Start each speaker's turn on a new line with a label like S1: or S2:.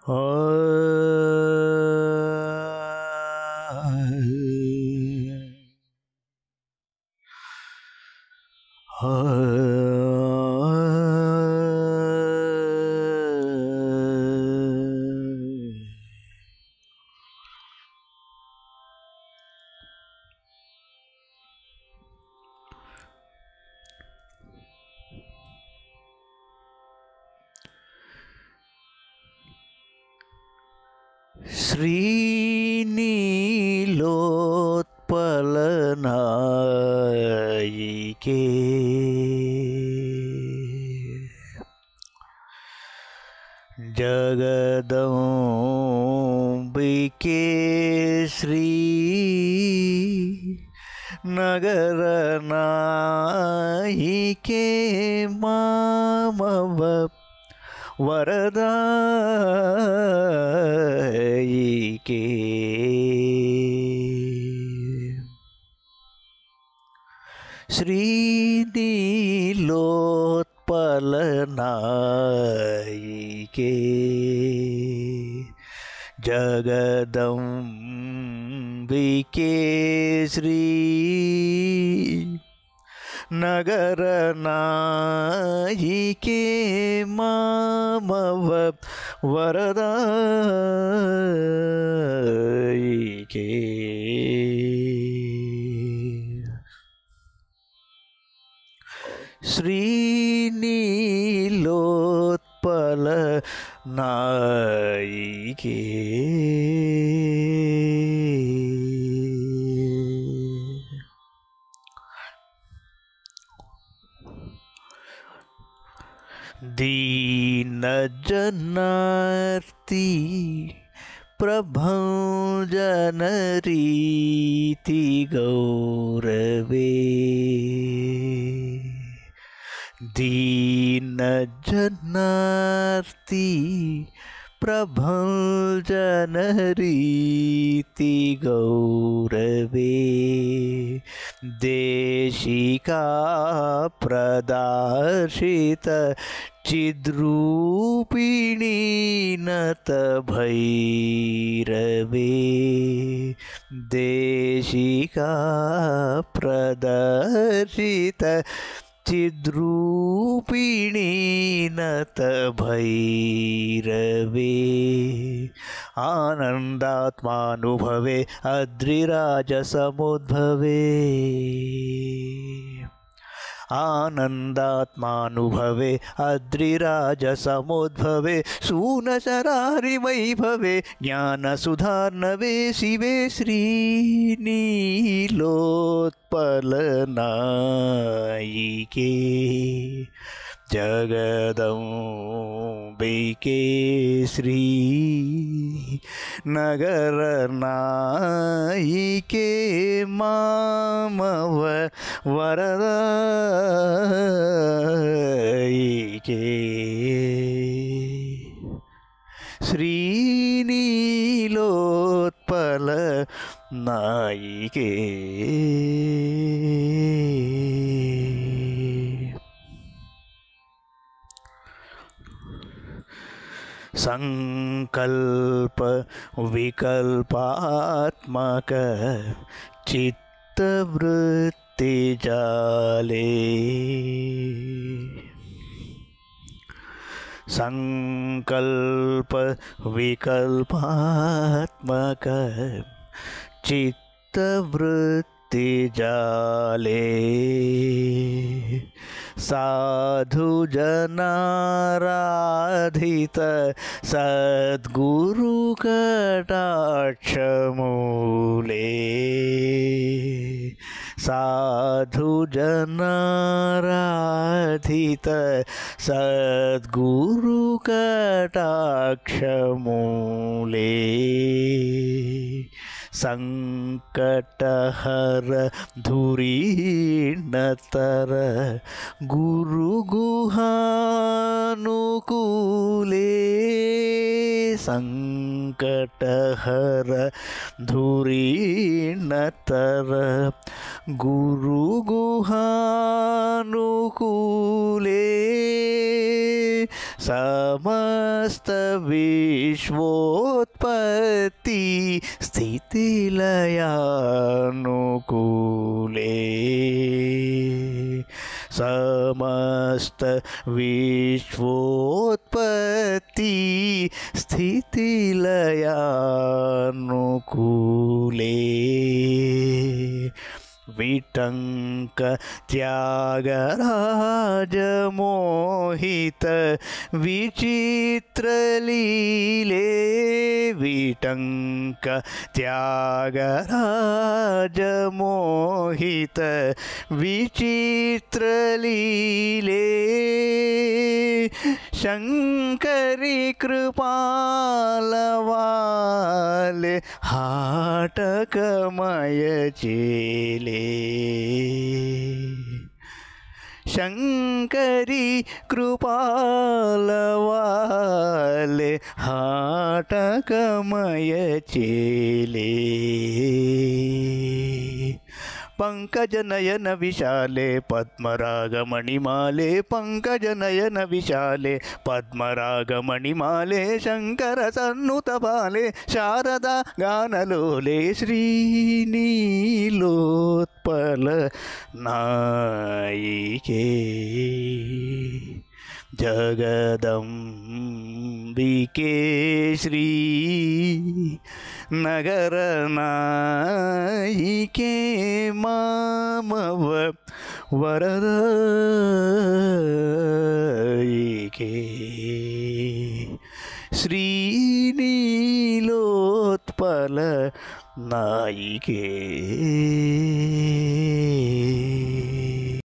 S1: श्रीनीलोत्पलनायिके जगदम्बिके श्री नगरनायिके मामव वरदायिके श्रीनीलोत्पलनायिके जगदम्बिके श्री नगरनायिके मामव वरदायिके श्रीनीलोत्पलनायिके दीनजनार्ति प्रभंजनरीति गौरवे दीनजनार्ति प्रभंजनरीति गौरवे देशिका प्रदाशित चिद्रूपिणी नत भैरवे देशिका प्रदर्शित चिद्रूपिणी नत भैरवे आनन्दात्मानुभवे अद्रिराजसमुद्भवे आनन्दात्मानुभवे अद्रिराजसमुद्भवे सूनशरारिवैभवे ज्ञानसुधार्णवे शिवे श्रीनीलोत्पलनायिके जगदम्बिके श्री नगरनायिके मामव वरदायिके श्रीनीलोत्पलनायिके संकल्प विकल्पात्मक चित्तवृत्ति जाले संकल्प विकल्पात्मक चित्तवृत्ति जाले साधु जनाराधित सद्गुरु कटाक्ष मूले साधु जनाराधित सद्गुरु कटाक्ष मूले संकटहर धुरीणतर गुरु गुहानुकूले संकटहर धुरीणतर गुरु गुहानुकूले समस्त विश्वोत्पत्ति स्थितिलयानुकूले समस्त विश्वोत्पत्ति स्थितिलयानुकूले विटंक त्यागराज मोहित विचित्र लीले विटंक त्यागराज मोहित विचित्र लीले शंकरी कृपाल वाले हाटकमय चेले शंकरी कृपाल वाले हाटकमय चेले पंकज नयन विशाले पद्मरागमणिमाले पंकज नयन विशाले पद्मरागमणिमाले शंकर सन्नुत बाले शारदा गानलोले श्रीनीलोत्पल नायिके जगदम्बिके श्री नगर नायिके मामव वरदायिके श्रीनीलोत्पल नायिके।